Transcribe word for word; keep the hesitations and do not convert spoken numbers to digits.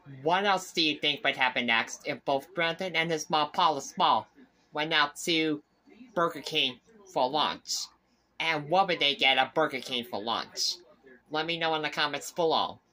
What else do you think would happen next if both Brendon and his mom Paula Small went out to Burger King for lunch? And what would they get at Burger King for lunch? Let me know in the comments below.